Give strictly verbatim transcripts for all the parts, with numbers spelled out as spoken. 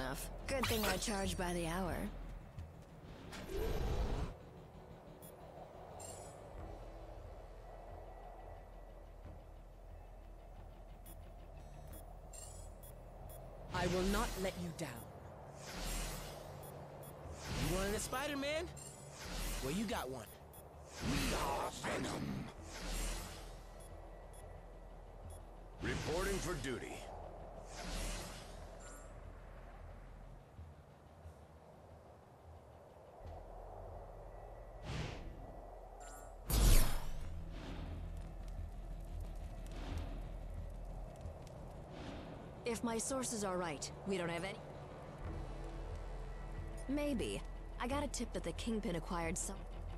enough. Good thing I charge by the hour. I will not let you down. You wanted a Spider-Man? Well, you got one. We are Venom. Reporting for duty. If my sources are right, we don't have any... Maybe. I got a tip that the Kingpin acquired some...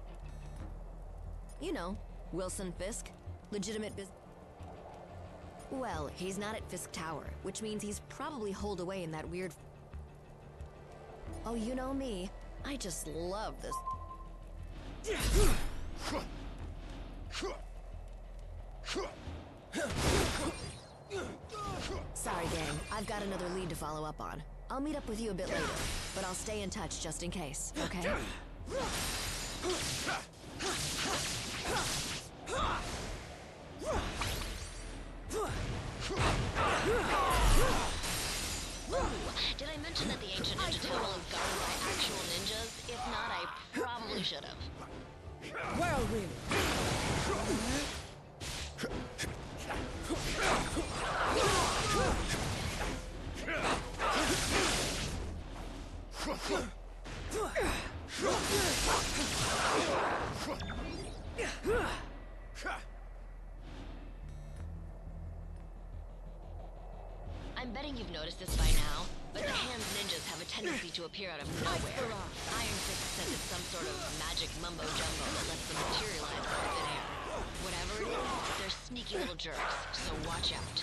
You know, Wilson Fisk. Legitimate business... Well, he's not at Fisk Tower, which means he's probably holed away in that weird... Oh, you know me. I just love this... Sorry, gang. I've got another lead to follow up on. I'll meet up with you a bit later, but I'll stay in touch just in case, okay? Did I mention that the ancient ninja temple is guarded by actual ninjas? If not, I probably should have. Whirlwind! I'm betting you've noticed this by now, but the Hands ninjas have a tendency to appear out of nowhere. Iron Fist says it's some sort of magic mumbo-jumbo that lets them materialize out of thin air. Whatever it is, they're sneaky little jerks, so watch out.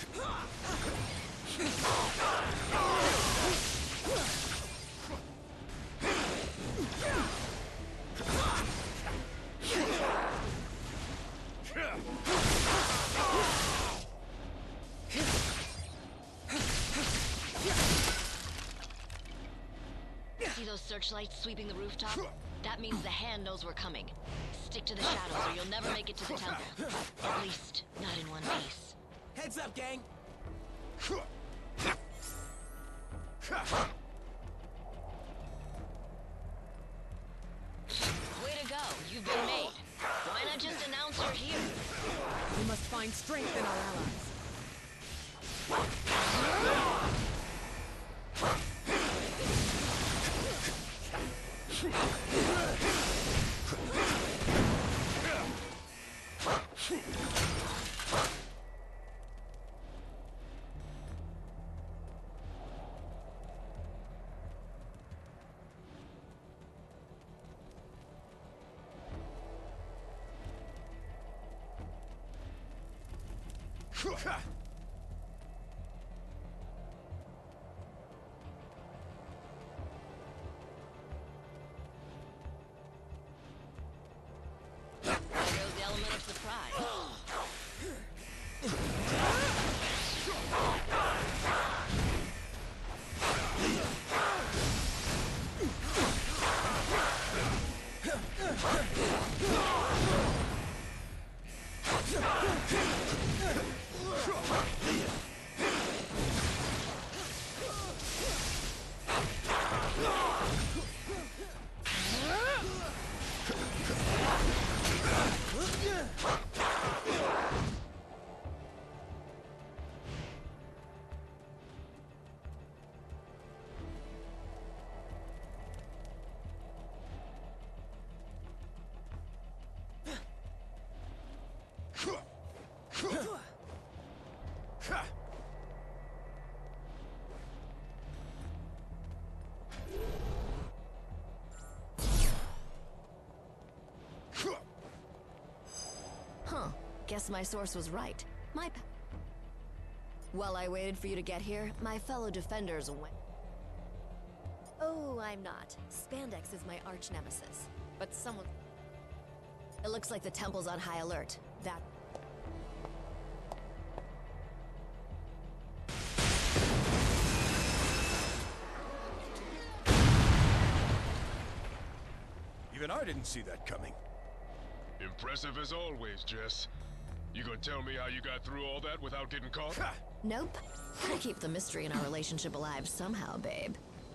See those searchlights sweeping the rooftop? That means the Hand knows we're coming. Stick to the shadows or you'll never make it to the temple. At least, not in one piece. Heads up, gang! Way to go, you've been made. Why not just announce you're here? We must find strength in our allies. There goes the element of surprise. Huh. Guess my source was right. My p- While I waited for you to get here, my fellow defenders went... Oh, I'm not. Spandex is my arch nemesis. But someone... It looks like the temple's on high alert. That... Even I didn't see that coming. Impressive as always, Jess. You gonna tell me how you got through all that without getting caught? Nope. Gotta keep the mystery in our relationship alive somehow, babe.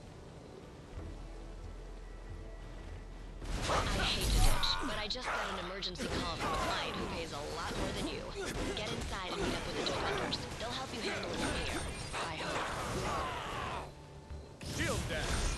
I hate to ditch, but I just got an emergency call from a client who pays a lot more than you. Get inside and meet up with the defenders. They'll help you handle it from here. I hope. Shield dash!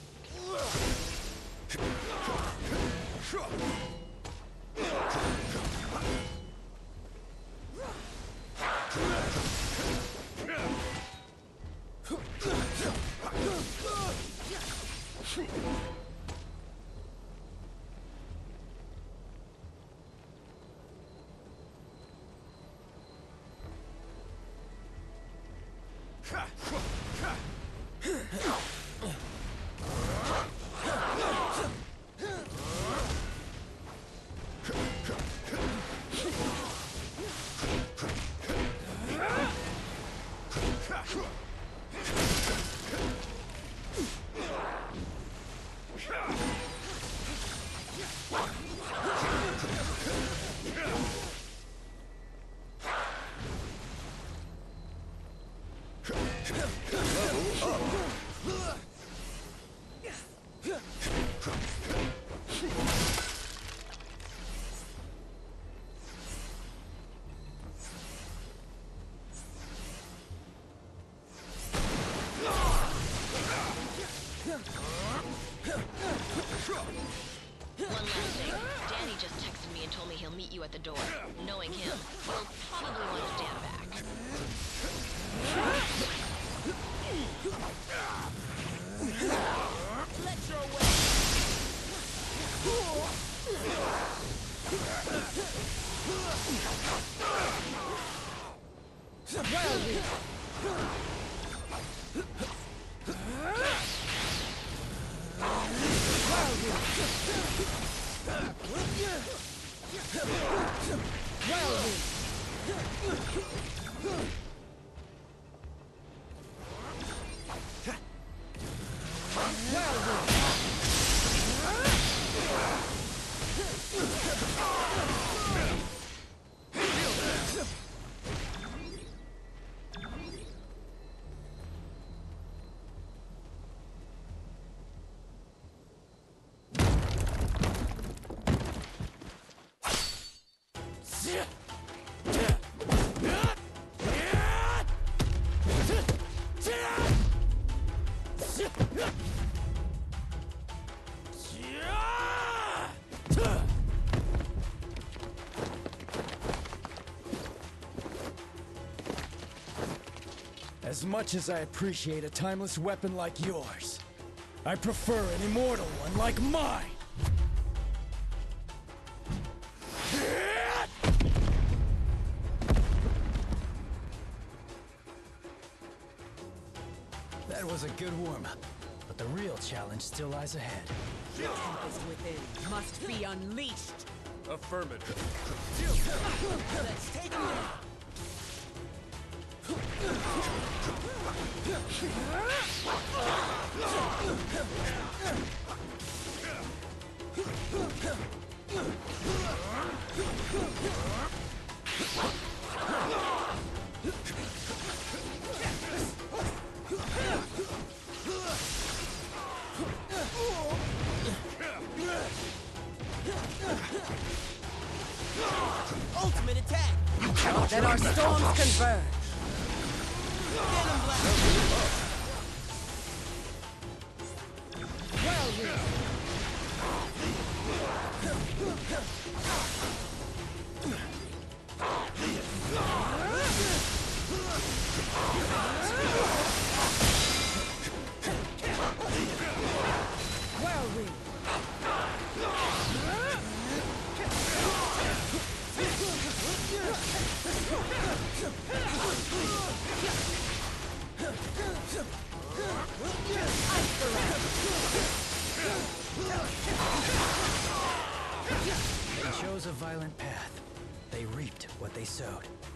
One last thing. Danny just texted me and told me he'll meet you at the door. Knowing him, he'll probably want to stand back. Let your way. As much as I appreciate a timeless weapon like yours, I prefer an immortal one like mine! That was a good warm-up, but the real challenge still lies ahead. The tempest within must be unleashed. Affirmative. Let's take him down. Ultimate attack. Then our storms converge. Venom blast. Whirlwind. Whirlwind. They chose a violent path. They reaped what they sowed.